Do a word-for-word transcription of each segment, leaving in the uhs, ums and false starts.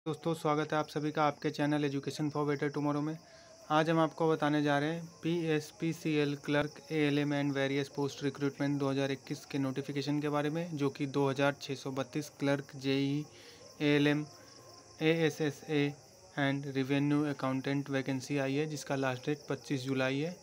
दोस्तों, स्वागत है आप सभी का आपके channel education for better tomorrow में। आज हम आपको बताने जा रहे हैं P S P C L clerk A L M and various post recruitment दो हज़ार इक्कीस के नोटिफिकेशन के बारे में, जो कि दो हज़ार छः सौ बत्तीस clerk J E A L M A S S A and revenue accountant vacancy आई है, जिसका लास्ट डेट पच्चीस जुलाई है।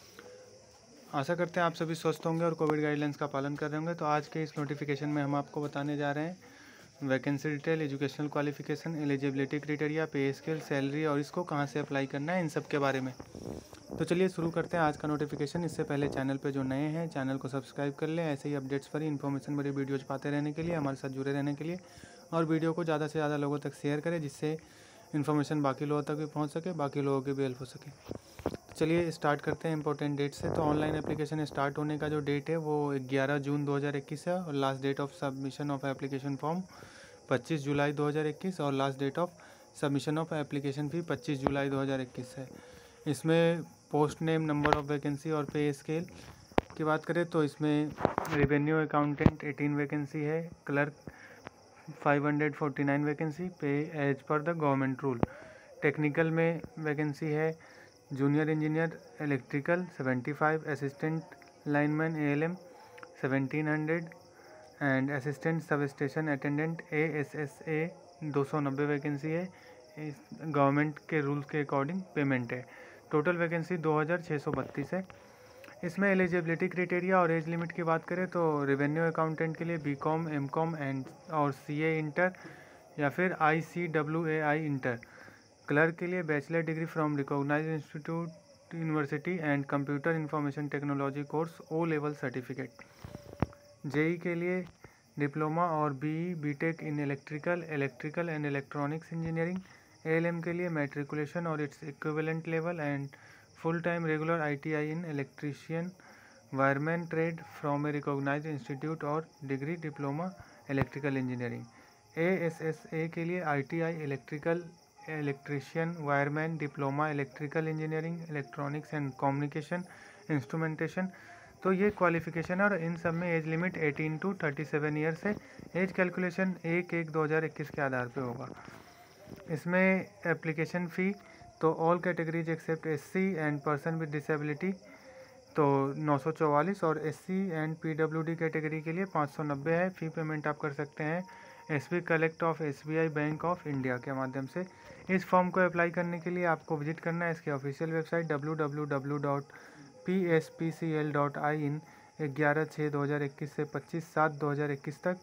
आशा करते हैं आप सभी स्वस्थ होंगे और कोविड गाइडलाइंस का पालन कर रहे होंगे। तो आज के इस नोटिफिकेशन में हम आपको बताने जा रहे हैं vacancy detail, educational qualification, eligibility criteria, pay scale, salary और इसको कहाँ से अप्लाई करना है, इन सब के बारे में। तो चलिए शुरू करते हैं आज का नोटिफिकेशन। इससे पहले चैनल पे जो नए हैं चैनल को सब्सक्राइब कर लें, ऐसे ही अपडेट्स पर इन्फॉर्मेशन भरी वीडियोज पाते रहने के लिए, हमारे साथ जुड़े रहने के लिए, और वीडियो को ज़्यादा से ज़्यादा लोगों तक शेयर करें, जिससे इन्फॉर्मेशन बाकी लोगों तक भी पहुँच सके, बाकी लोगों की भी हेल्प हो सके। चलिए स्टार्ट करते हैं इंपॉर्टेंट डेट से। तो ऑनलाइन एप्लीकेशन स्टार्ट होने का जो डेट है वो ग्यारह जून दो हज़ार इक्कीस है, और last date of submission of application form पच्चीस जुलाई दो हज़ार इक्कीस, और last date of submission of application fee पच्चीस जुलाई दो हज़ार इक्कीस है। इसमें post name, number of vacancy और पे स्केल की बात करें तो इसमें रेवेन्यू अकाउंटेंट अठारह वैकेंसी है, क्लर्क पाँच सौ उनचास vacancy, pay as per the government rule. Technical में वैकेंसी है जूनियर इंजीनियर इलेक्ट्रिकल पचहत्तर, असिस्टेंट लाइनमैन ए एल एम सत्रह सौ and assistant sub station attendant A S S A दो सौ नब्बे वैकेंसी है। इस गवर्नमेंट के रूल्स के अकॉर्डिंग पेमेंट है। टोटल वैकेंसी दो हज़ार छः सौ बत्तीस है। इसमें एलिजिबिलिटी क्राइटेरिया और एज लिमिट की बात करें तो रेवेन्यू अकाउंटेंट के लिए B com, M com and और सी ए इंटर या फिर I C W A I inter. Clerk के लिए bachelor degree from recognise institute university and computer information technology course O level certificate. JE के लिए diploma और BE BTech in electrical electrical and electronics engineering. ALM के लिए matriculation और its equivalent level and full time regular ITI in electrician wireman trade from a recognise institute और degree diploma electrical engineering. ASSA के लिए ITI electrical electrician wireman diploma electrical engineering electronics and communication instrumentation. तो ये qualification है, और इन सब में एज लिमिट अठारह टू सैंतीस ईयर्स है। एज कैलकुलेशन एक एक दो हज़ार इक्कीस के आधार पे होगा। इसमें एप्लीकेशन फ़ी तो all categories except SC and person with disability तो नौ सौ चौवालीस, और एससी एंड पीडब्ल्यूडी कैटेगरी के लिए पाँच सौ नब्बे है। फ़ी पेमेंट आप कर सकते हैं SB collect of SBI bank of India के माध्यम से। इस फॉर्म को अप्लाई करने के लिए आपको विजिट करना है इसके official website W W W dot P S P C L dot I in ग्यारह छः दो हज़ार इक्कीस से पच्चीस सात दो हज़ार इक्कीस तक।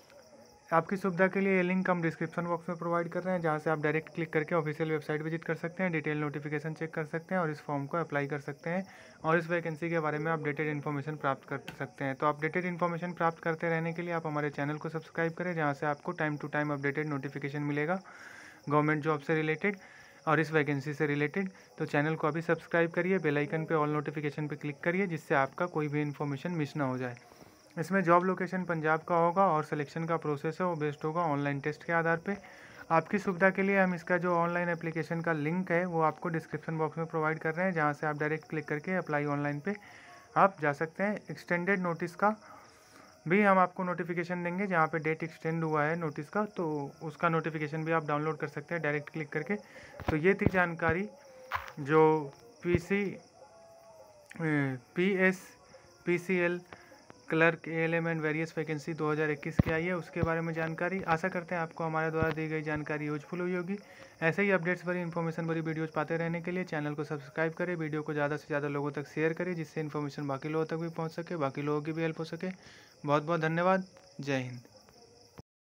आपकी सुविधा के लिए ये लिंक हम डिस्क्रिप्शन बॉक्स में प्रोवाइड कर रहे हैं, जहां से आप डायरेक्ट क्लिक करके ऑफिशियल वेबसाइट विजिट कर सकते हैं, डिटेल नोटिफिकेशन चेक कर सकते हैं और इस फॉर्म को अप्लाई कर सकते हैं, और इस वैकेंसी के बारे में अपडेटेड इन्फॉर्मेशन प्राप्त कर सकते हैं। तो अपडेटेड इन्फॉर्मेशन प्राप्त करते रहने के लिए आप हमारे चैनल को सब्सक्राइब करें, जहाँ से आपको time to time updated notification मिलेगा गवर्नमेंट जॉब से रिलेटेड और इस वैकेंसी से रिलेटेड। तो चैनल को अभी सब्सक्राइब करिए, बेल आइकन पे ऑल नोटिफिकेशन पे क्लिक करिए, जिससे आपका कोई भी इन्फॉर्मेशन मिस ना हो जाए। इसमें जॉब लोकेशन पंजाब का होगा, और सिलेक्शन का प्रोसेस है वो बेस्ड होगा ऑनलाइन टेस्ट के आधार पे। आपकी सुविधा के लिए हम इसका जो ऑनलाइन एप्लीकेशन का लिंक है वो आपको डिस्क्रिप्शन बॉक्स में प्रोवाइड कर रहे हैं, जहाँ से आप डायरेक्ट क्लिक करके अप्लाई ऑनलाइन पे आप जा सकते हैं। एक्सटेंडेड नोटिस का भी हम आपको नोटिफिकेशन देंगे, जहाँ पे डेट एक्सटेंड हुआ है नोटिस का, तो उसका नोटिफिकेशन भी आप डाउनलोड कर सकते हैं डायरेक्ट क्लिक करके। तो ये थी जानकारी जो P C P S P C L clerk A L M and various vacancy दो हज़ार इक्कीस की आई है, उसके बारे में जानकारी। आशा करते हैं आपको हमारे द्वारा दी गई जानकारी यूजफुल हुई होगी। ऐसे ही अपडेट्स भरी इन्फॉर्मेशन भरी वीडियोज पाते रहने के लिए चैनल को सब्सक्राइब करें, वीडियो को ज़्यादा से ज़्यादा लोगों तक शेयर करें, जिससे इन्फॉर्मेशन बाकी लोगों तक भी पहुँच सके, बाकी लोगों की भी हेल्प हो सके। बहुत बहुत धन्यवाद। जय हिंद।